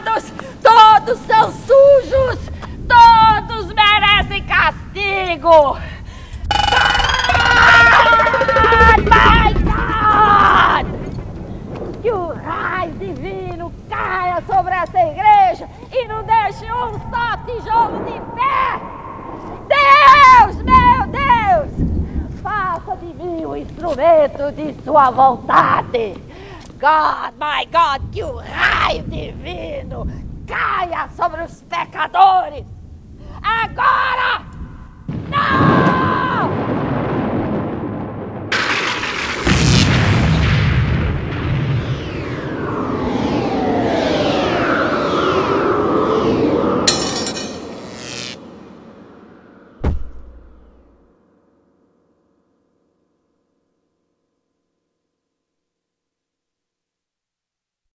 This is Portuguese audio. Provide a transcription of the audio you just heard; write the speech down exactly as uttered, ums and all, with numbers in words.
pecados, todos são sujos, todos merecem castigo. God, my God! Que o raio divino caia sobre essa igreja e não deixe um só tijolo de pé. Deus, meu Deus, faça de mim o instrumento de sua vontade. God, my God, que o raio divino caia sobre os pecadores. Agora! Não!